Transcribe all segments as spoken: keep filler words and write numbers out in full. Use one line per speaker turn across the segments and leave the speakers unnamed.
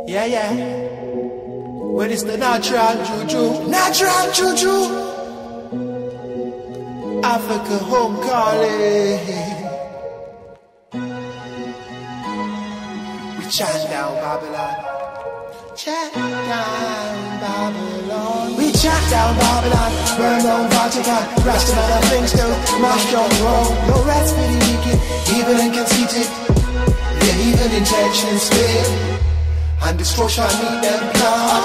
Yeah, yeah. Well, it's the natural juju. Natural juju. Africa home calling. We chant down Babylon. Chant down Babylon. We chant down Babylon. Burn down Vatican. Rest of other things to mash down Rome. No rest for the wicked, evil and conceited. Their evil intentions fail, and destruction meet them plan.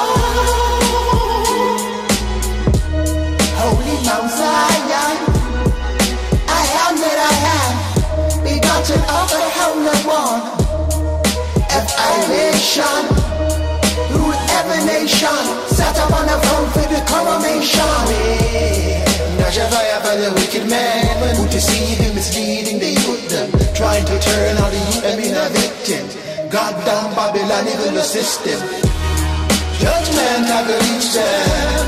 Holy Mount Zion, I am that I am, begotten of the Holy One. F-I-nation, rule every nation, set up on the throne for the coronation. Dash a fire for the wicked man, who deceiving, misleading the youth them, trying to turn all the youth them in a victim. Goddamn Babylon, even the system. Judgment I will reach them.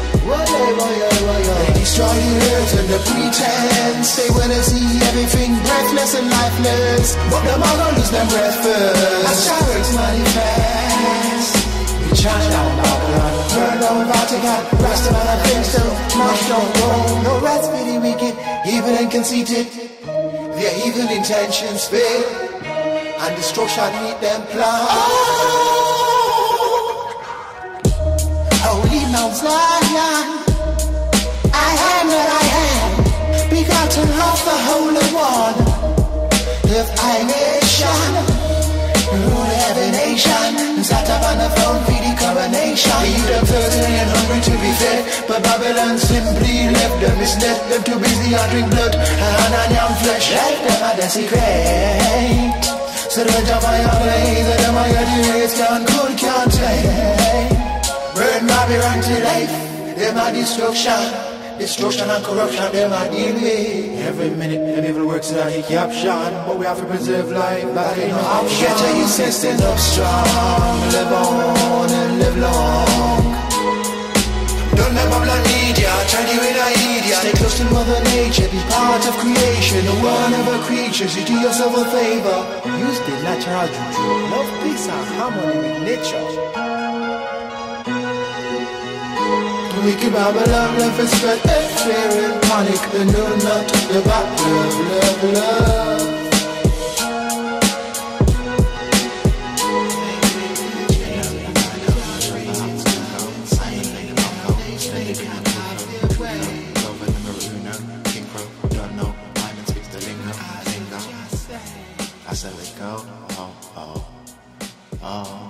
They destroy the earth and the pretense. They wanna see everything breathless and lifeless, but them all gonna lose them breath first. As chariots manifest. We chant down Babylon, burn down Vatican, rest of other things to mash down Rome. No rest for the wicked, evil and conceited. Their evil intentions fail, and destruction meet them plan. Holy Mount Zion, I am that I am, begotten of the Holy One. If I nation, rule every nation, sat up on the throne for the coronation. They eat them thirsty and hungry to be fed, but Babylon simply left them, misled them too busy and drink blood and on young flesh. Let them a desecrate. So the jump on your blaze, and them on your dearest can't cool, can't take. Burn Babylon to life, them a destruction. Destruction and corruption, them a deal with. Every minute, them evil works in a caption, but we have to preserve life, that ain't no option. Get your system up strong, live on and live long. Don't let Babylon lead ya, turn you in a idiot. Stay close to Mother Nature, be part of creation. The one of her creatures, you do yourself a favor. Use the natural juju, love, peace and harmony with nature. Wicked Babylon, love is spread and fear and panic. They know not the back love, love, love. I said, let go, oh, oh, oh.